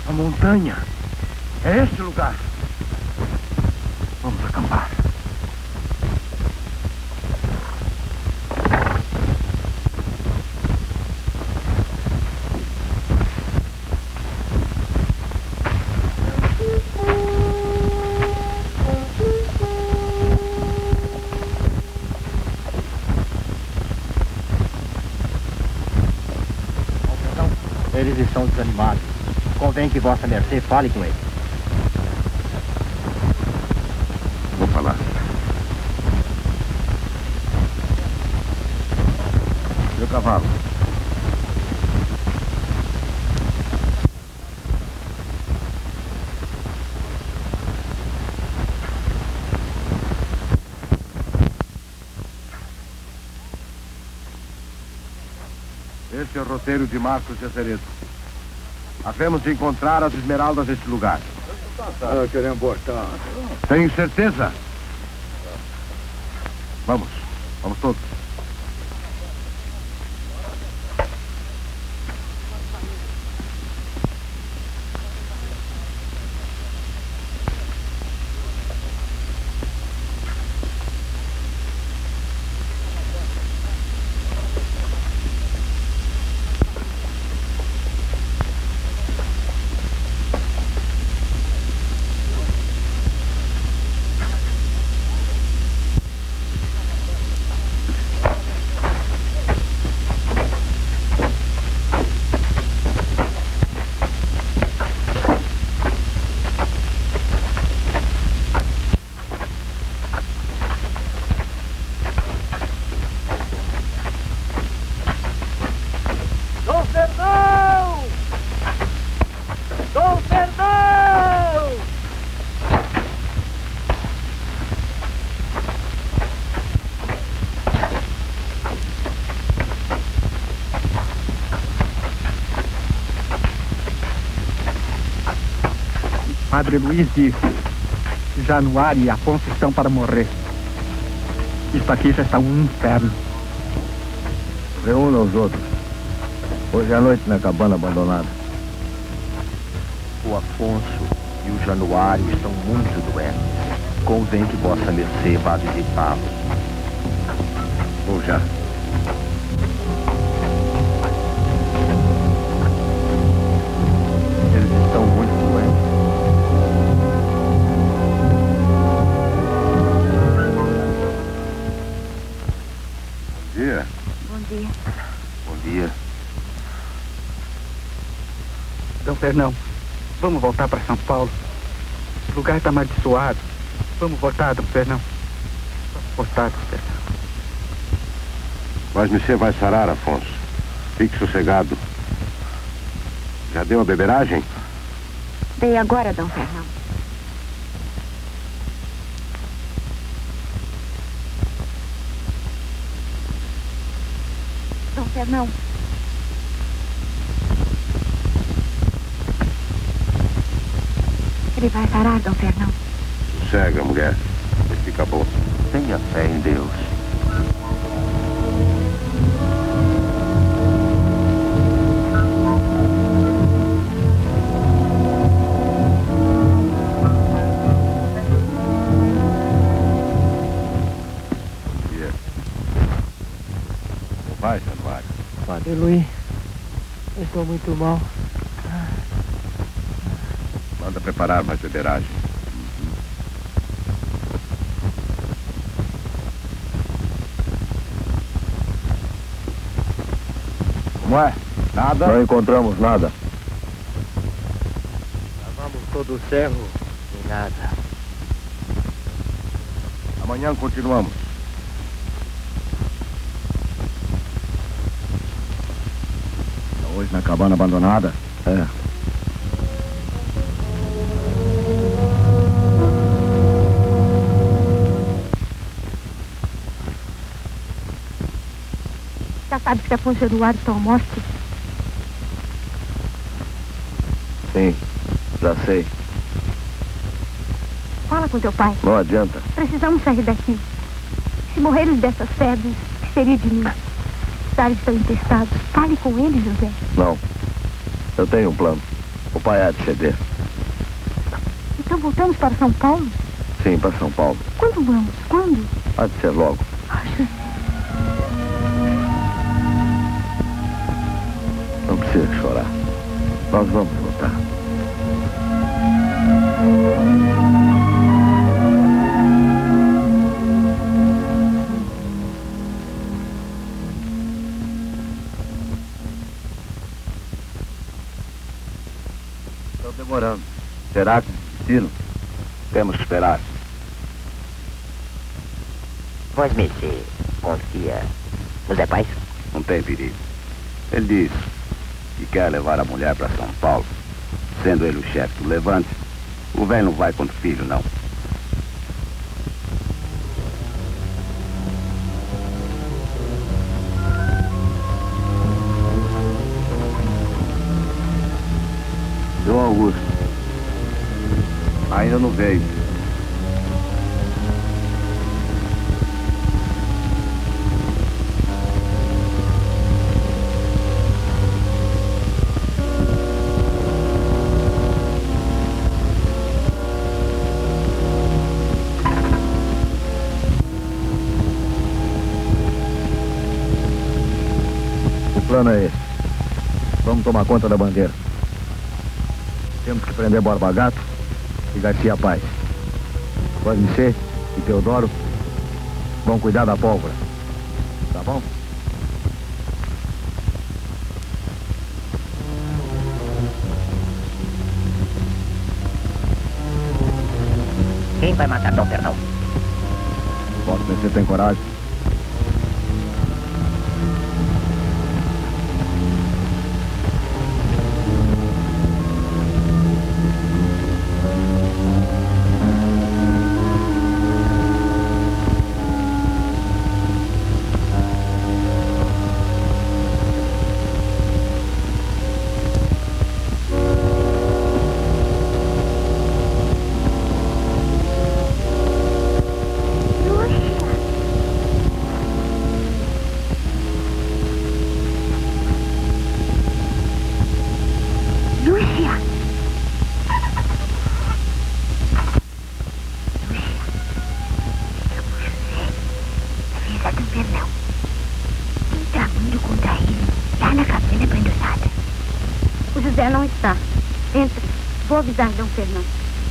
A montanha. É este lugar. Vamos acampar. Eles estão desanimados. Convém que Vossa Mercê fale com eles. Vou falar. Meu cavalo. Este é o roteiro de Marcos de Azeredo. Havemos de encontrar as esmeraldas neste lugar. Queremos voltar. Tem certeza? Vamos todos. Padre Luiz disse: Januário e Afonso estão para morrer. Isso aqui já está um inferno. Reúna os outros. Hoje à noite na cabana abandonada. O Afonso e o Januário estão muito doentes. Convém que Vossa Mercê vá visitá-los. Vou já. Eles estão muito doentes. Bom dia. Bom dia. Bom dia. Dom Fernão, vamos voltar para São Paulo. O lugar está amaldiçoado. Vamos voltar, Dom Fernão. Vamos voltar, Dom Fernão. Mas você vai sarar, Afonso. Fique sossegado. Já deu a beberagem? Dei agora, Dom Fernão. Dom Fernão. Ele vai sarar, Dom Fernão. Sossega, mulher. Ele fica bom. Tenha fé em Deus. Vai, Januário. Padre Luiz, eu estou muito mal. Manda preparar mais beberagem. Como é? Nada? Não encontramos nada. Lavamos todo o cerro e nada. Amanhã continuamos. Hoje na cabana abandonada? É. Já sabe se Afonso e Eduardo estão mortos? Sim, já sei. Fala com teu pai. Não adianta. Precisamos sair daqui. Se morreres dessas febres, o que seria de mim? Os ares estão infestados. Fale com ele, José. Não. Eu tenho um plano. O pai há de ceder. Então voltamos para São Paulo? Sim, para São Paulo. Quando vamos? Quando? Há de ser logo. Não precisa chorar. Nós vamos voltar. Estão demorando. Será que destino? Temos que esperar. Vosmec confia no Zé Paz? Não tem perigo. Ele diz que quer levar a mulher para São Paulo. Sendo ele o chefe do levante, o velho não vai contra o filho, não. João Augusto. Ainda não veio. O plano é esse. Vamos tomar conta da bandeira. Temos que prender Borba Gato e Garcia Paz. Vosmec e Teodoro vão cuidar da pólvora. Tá bom? Quem vai matar Dom Fernão? Posso ver se você tem coragem. Não está. Entra. Vou avisar Dom Fernão.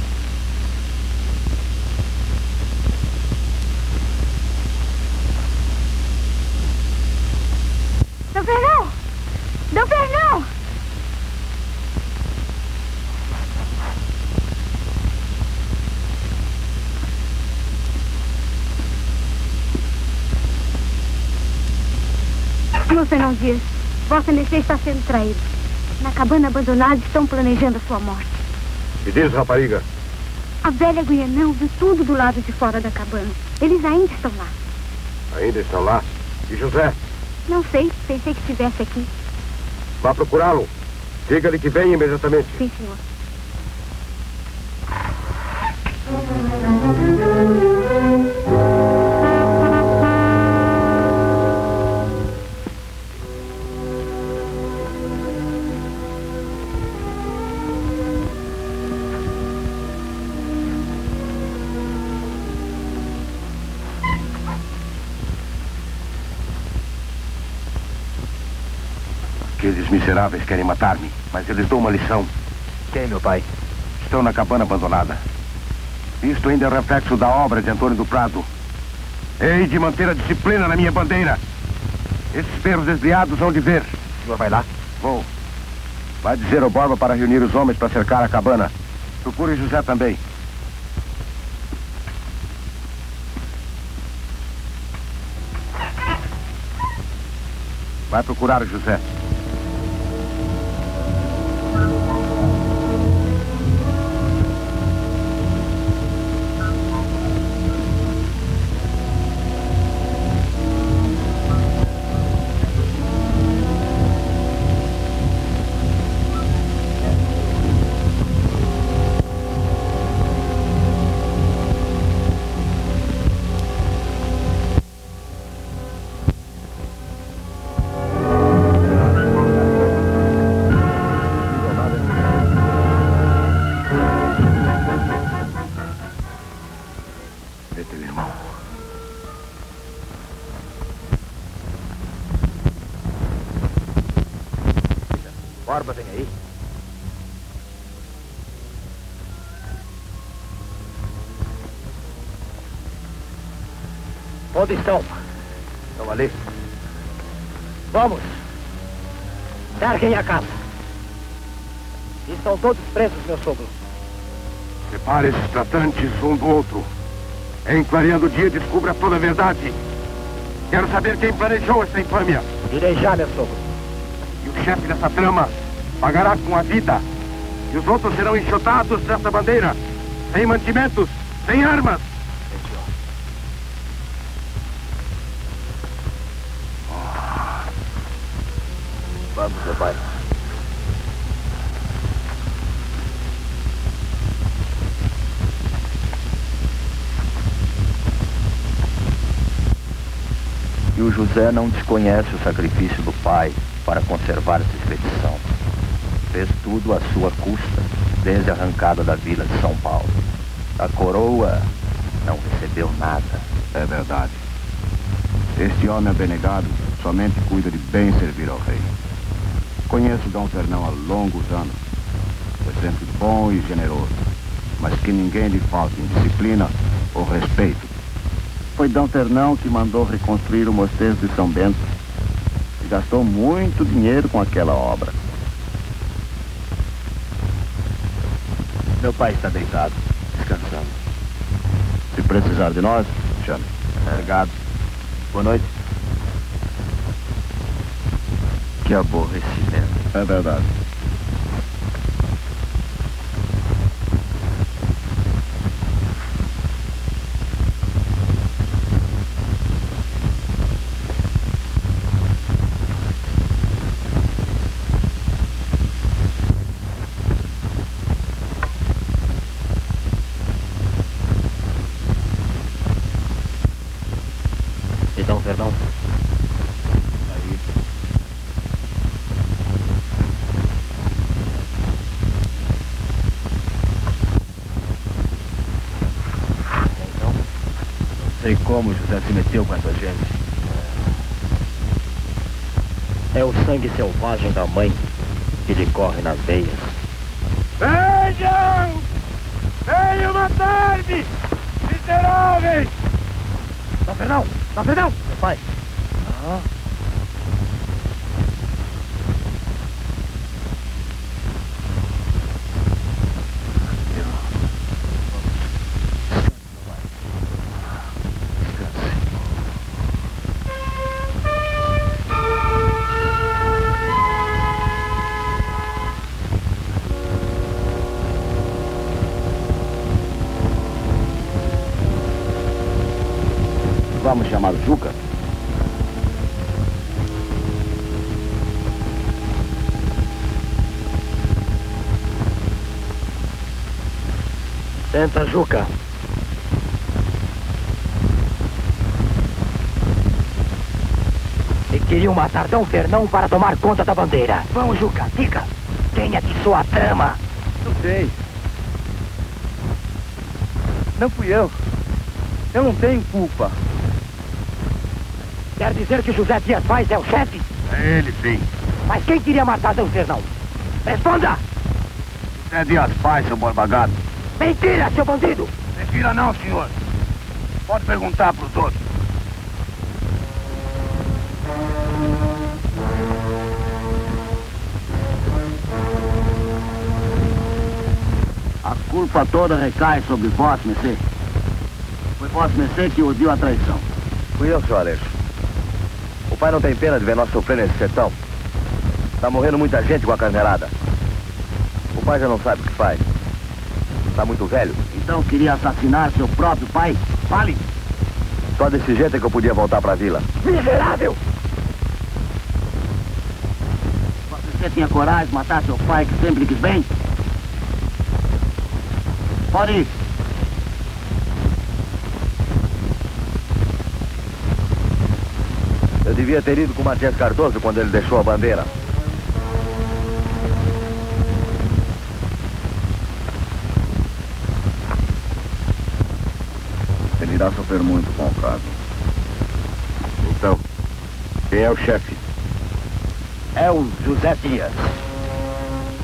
Dom Fernão! Dom Fernão! Dom Fernão Dias, Vossa Mercê está sendo traído. Na cabana abandonada estão planejando a sua morte. Me diz, rapariga. A velha Guianão viu tudo do lado de fora da cabana. Eles ainda estão lá. Ainda estão lá? E José? Não sei, pensei que estivesse aqui. Vá procurá-lo. Diga-lhe que venha imediatamente. Sim, senhor. Aqueles miseráveis querem matar-me, mas eu lhes dou uma lição. Quem, meu pai? Estão na cabana abandonada. Isto ainda é reflexo da obra de Antônio do Prado. Hei de manter a disciplina na minha bandeira. Esses perros desviados vão de ver. O senhor vai lá? Vou. Vai dizer ao Borba para reunir os homens para cercar a cabana. Procure José também. Vai procurar o José. Borba vem aí? Onde estão? Estão ali. Vamos! Cerquem a casa. Estão todos presos, meu sogro. Separe esses tratantes um do outro. Em clareando o dia, descubra toda a verdade. Quero saber quem planejou essa infâmia. Direi já, meu sogro. E o chefe dessa trama pagará com a vida. E os outros serão enxotados dessa bandeira. Sem mantimentos, sem armas. Vamos, meu pai. E o José não desconhece o sacrifício do pai para conservar essa expedição. Fez tudo à sua custa, desde a arrancada da vila de São Paulo. A coroa não recebeu nada. É verdade. Este homem abnegado somente cuida de bem servir ao rei. Conheço Dom Fernão há longos anos. Foi sempre bom e generoso, mas que ninguém lhe falte em disciplina ou respeito. Foi Dom Fernão que mandou reconstruir o mosteiro de São Bento e gastou muito dinheiro com aquela obra. Meu pai está deitado, descansando. Se precisar de nós, chame. Obrigado. Boa noite. Que aborrecimento. É verdade. Então, perdão. Aí. Então, não sei como José se meteu com essa gente. É o sangue selvagem da mãe que lhe corre nas veias. Venham! Venham matar-me! Miseráveis! Dom Fernão! Dom Fernão! Meu pai! Ah. Vamos chamar o Juca? Senta, Juca. E queriam matar Dom Fernão para tomar conta da bandeira. Vamos, Juca, diga. Quem é de sua trama? Não sei. Não fui eu. Eu não tenho culpa. Quer dizer que José Dias Paz é o chefe? É ele, sim. Mas quem queria matar Dom Fernão? Responda! É Dias Paz, seu Borba-Gato. Mentira, seu bandido! Mentira não, senhor. Pode perguntar para os outros. A culpa toda recai sobre vós, Messê. Foi vós, Messê, que odiou a traição. Fui eu, senhor Aleixo. O pai não tem pena de ver nós sofrer nesse sertão. Tá morrendo muita gente com a carneirada. O pai já não sabe o que faz. Tá muito velho. Então queria assassinar seu próprio pai? Fale! Só desse jeito é que eu podia voltar pra vila. Miserável! Você tinha coragem de matar seu pai que sempre quis bem? Pode ir. Eu devia ter ido com o Matias Cardoso quando ele deixou a bandeira. Ele irá sofrer muito com o caso. Então, quem é o chefe? É o José Dias.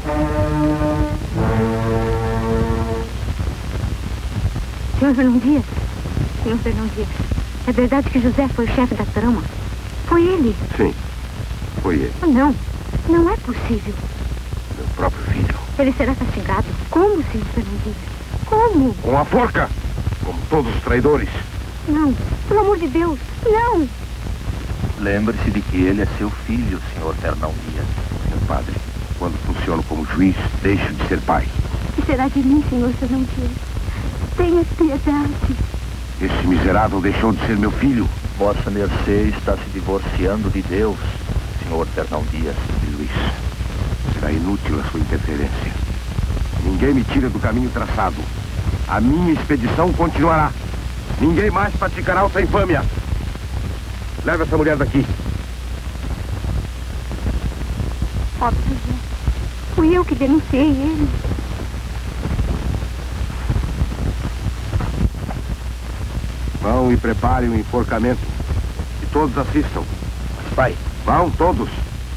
Senhor Fernão Dias, senhor Fernão Dias, é verdade que José foi o chefe da trama? Foi ele? Sim, foi ele. Não, não é possível. Meu próprio filho. Ele será castigado. Como, senhor Fernão Dias? Como? Com a forca, como todos os traidores. Não, pelo amor de Deus, não! Lembre-se de que ele é seu filho, senhor Fernão Dias. Meu padre, quando funciono como juiz, deixo de ser pai. O que será de mim, senhor Fernão Dias? Tenha piedade. Esse miserável deixou de ser meu filho. Vossa Mercê está se divorciando de Deus, senhor Fernão Dias. E Luiz, será inútil a sua interferência. Ninguém me tira do caminho traçado. A minha expedição continuará. Ninguém mais praticará outra infâmia. Leve essa mulher daqui. Pobre José, fui eu que denunciei ele. Vão e preparem o enforcamento. E todos assistam. Mas, pai, Vão todos.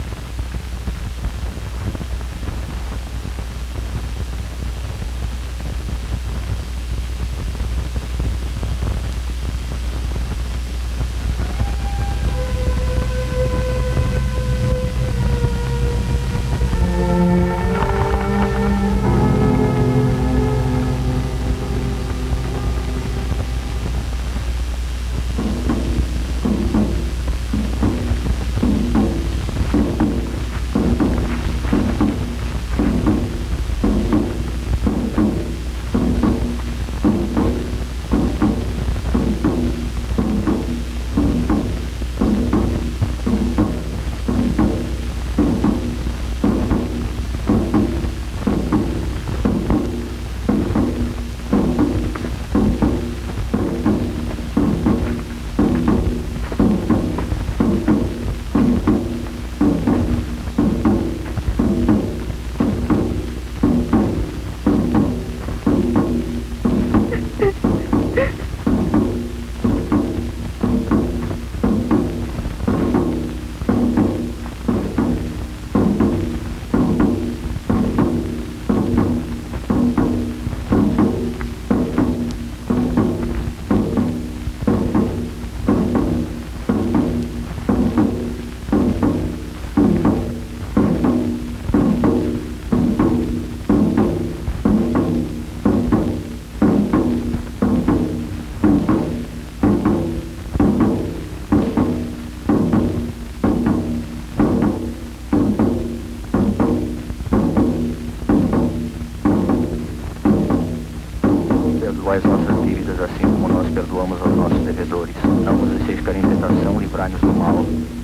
Perdoai as nossas dívidas, assim como nós perdoamos aos nossos devedores. Não nos deixeis cair em tentação, livrai-nos do mal.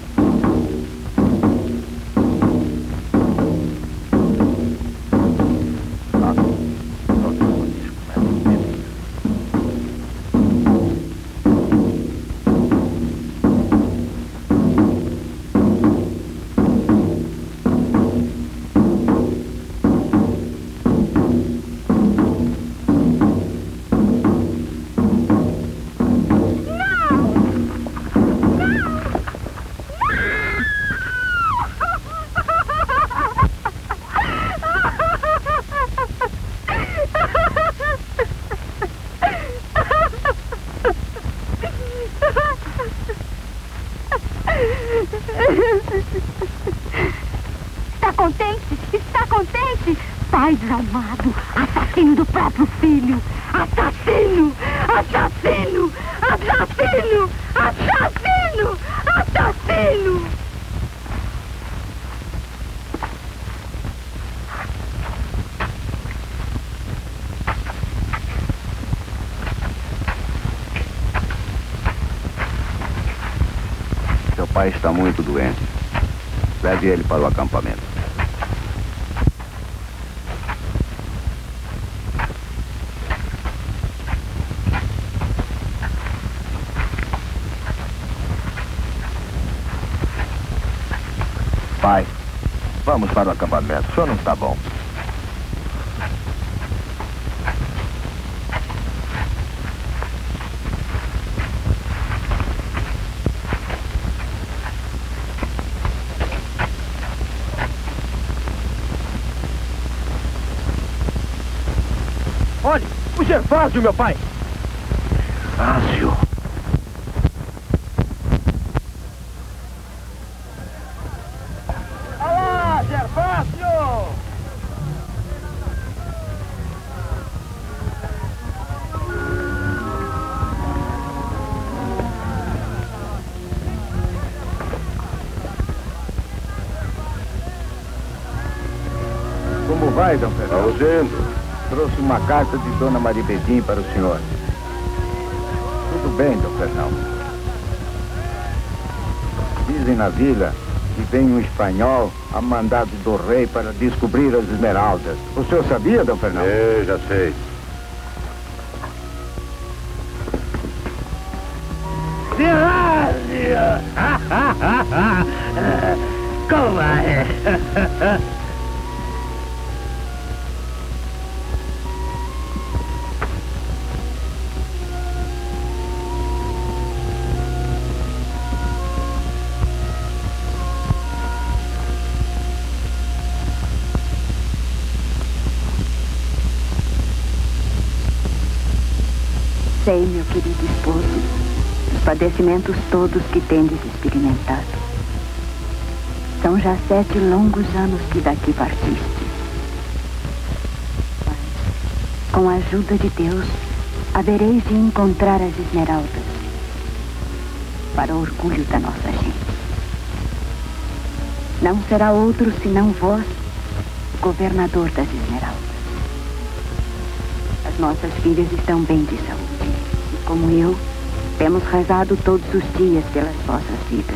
Está contente? Está contente? Pai desalmado, assassino do próprio filho. Assassino! Assassino! Assassino! Assassino! Assassino! Seu pai está muito doente. Leve ele para o acampamento. Pai, vamos para o acampamento. O senhor não está bom. Olhe, o Gervásio, meu pai. Gervásio. Olá, Gervásio! Como vai, Dom Fernando? Vamos indo. Trouxe uma carta de Dona Maribedim para o senhor. Tudo bem, Dom Fernando. Dizem na vila que vem um espanhol a mandado do rei para descobrir as esmeraldas. O senhor sabia, Dom Fernando? Já sei. Gervásio! Como é? Sei, meu querido esposo, os padecimentos todos que tendes experimentado. São já 7 longos anos que daqui partiste. Mas, com a ajuda de Deus, havereis de encontrar as esmeraldas, para o orgulho da nossa gente. Não será outro senão vós, governador das esmeraldas. As nossas filhas estão bem de saúde. E como eu, temos rezado todos os dias pelas vossas vidas.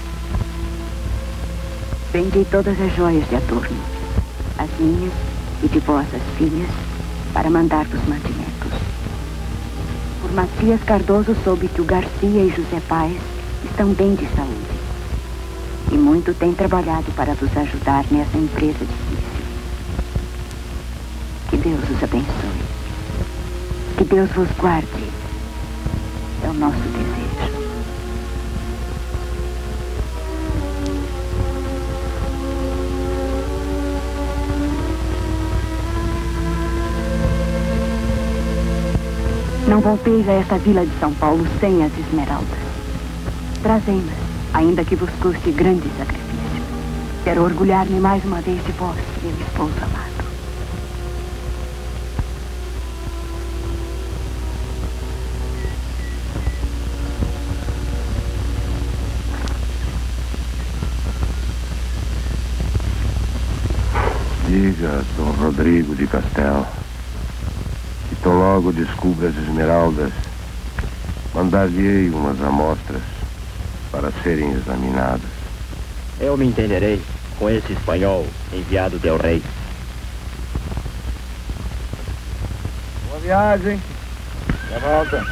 Vendi todas as joias de adorno, as minhas e de vossas filhas, para mandar-vos mantimentos. Por Matias Cardoso soube que o Garcia e José Paes estão bem de saúde. E muito têm trabalhado para vos ajudar nessa empresa difícil. Que Deus os abençoe. Que Deus vos guarde. É o nosso desejo. Não volteis a esta vila de São Paulo sem as esmeraldas. Trazei-nas, ainda que vos custe grande sacrifício. Quero orgulhar-me mais uma vez de vós, meu esposo amado. Diga, Dom Rodrigo de Castelo, que tão logo descubra as esmeraldas, mandar-lhe-ei umas amostras para serem examinadas. Eu me entenderei com esse espanhol enviado del rei. Boa viagem. Já volta.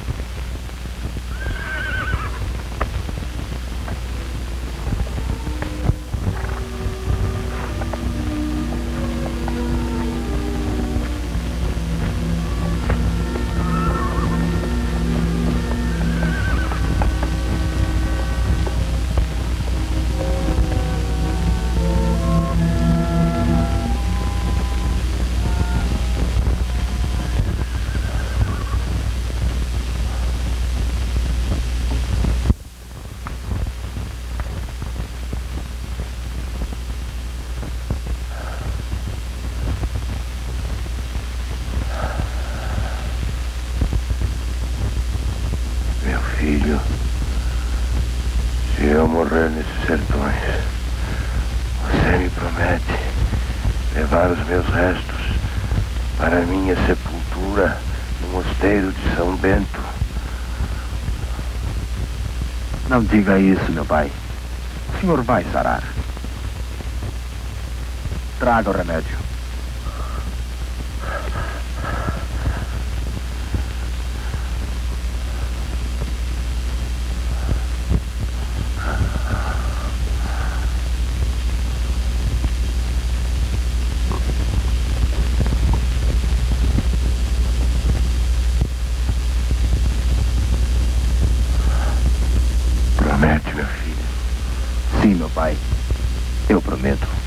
Filho, se eu morrer nesses sertões, você me promete levar os meus restos para a minha sepultura no mosteiro de São Bento? Não diga isso, meu pai. O senhor vai sarar. Traga o remédio. Promete, meu filho? Sim, meu pai. Eu prometo.